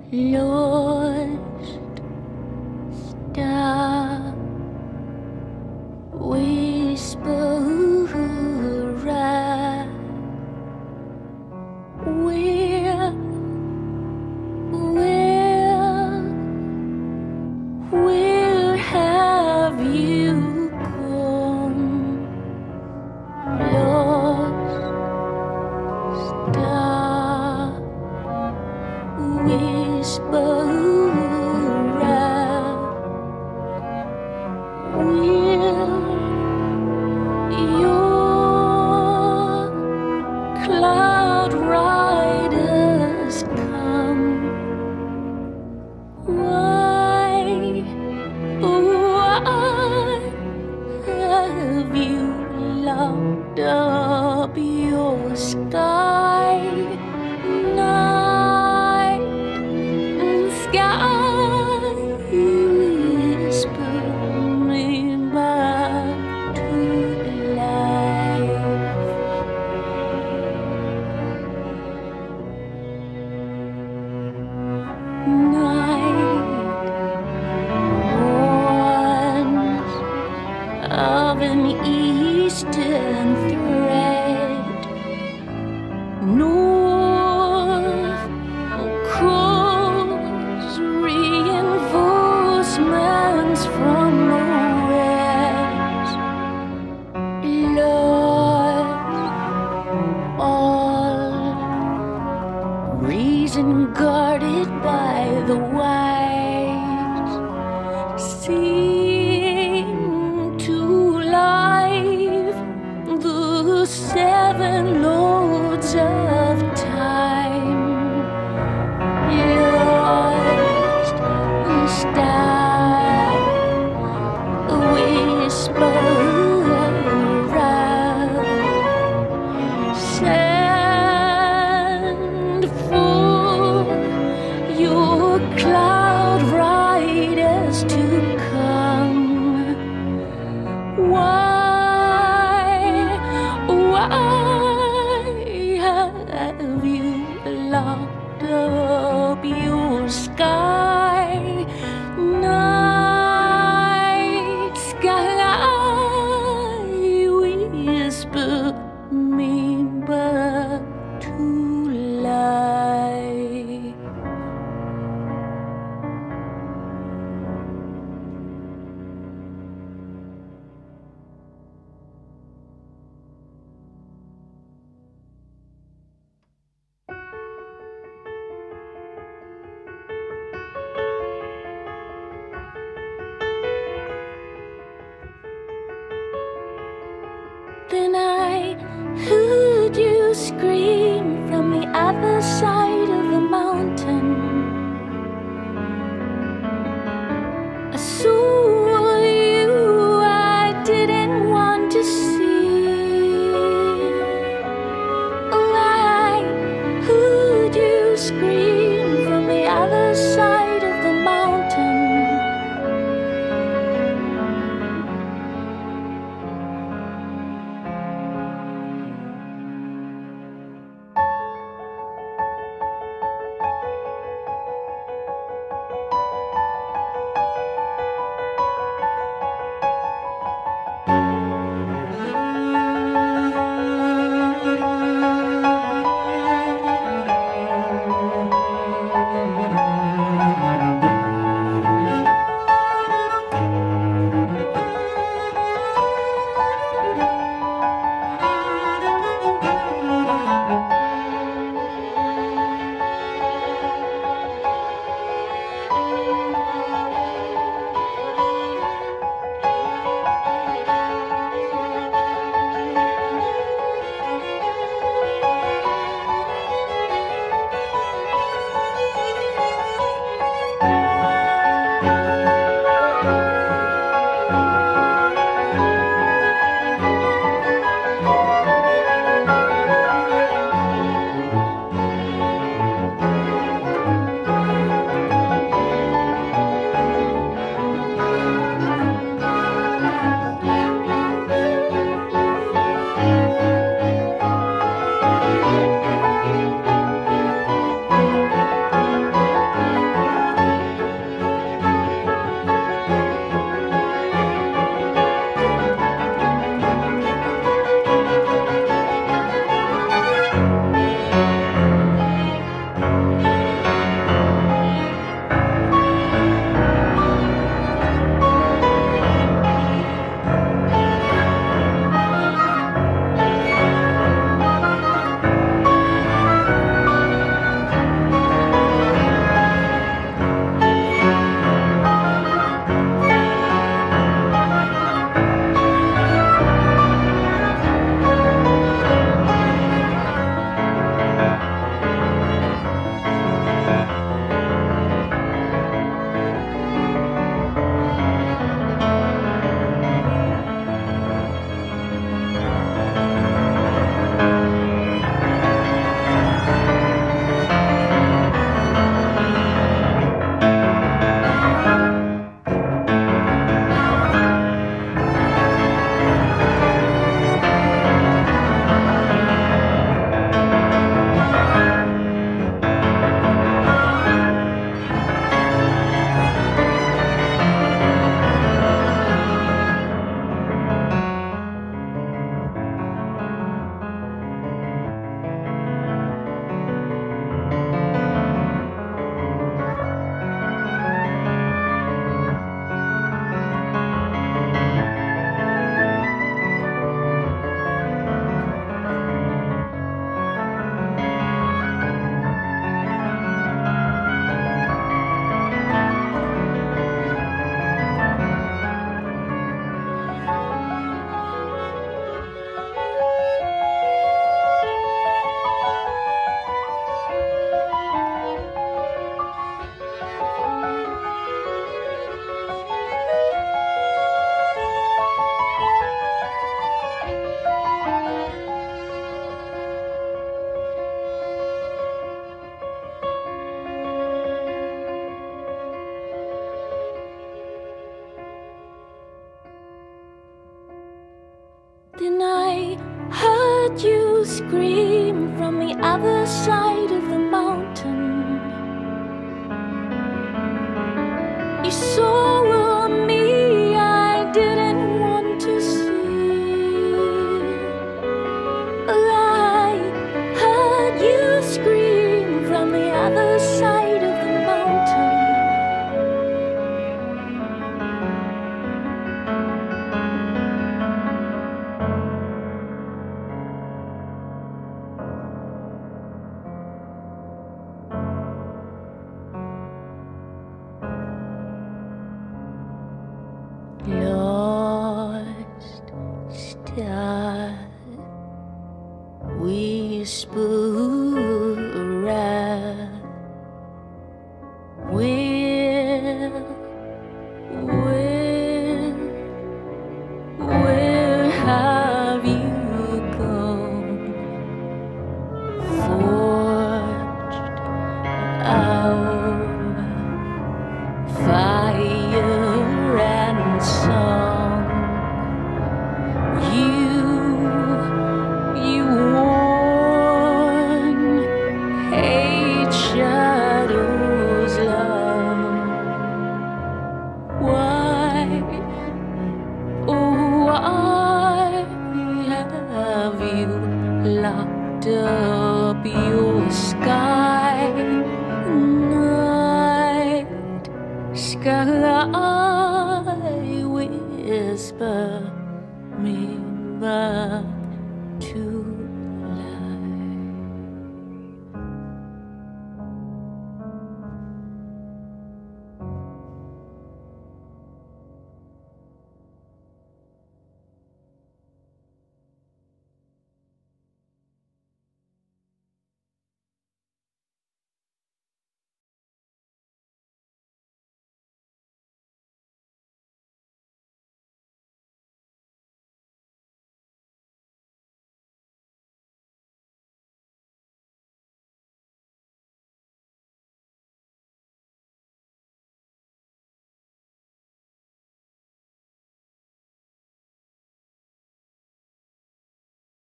lost star, whisper right. Where have you gone? Lost star, whisper right. Will your cloud riders come? Why have you locked up your sky? Night and sky whisper me back to life. Of an eastern thread, north calls reinforcements from the west. Lost all reason guarded by the wise. See to life the heard you scream from the other side of the mountain. You saw me I didn't want to see. I heard you scream from the other side of the mountain. Lost star, whisper around. Where have you gone? Forged out fire and song, you warn hate shadows long. Why, oh why have you locked up your sky? Night sky, whisper me by.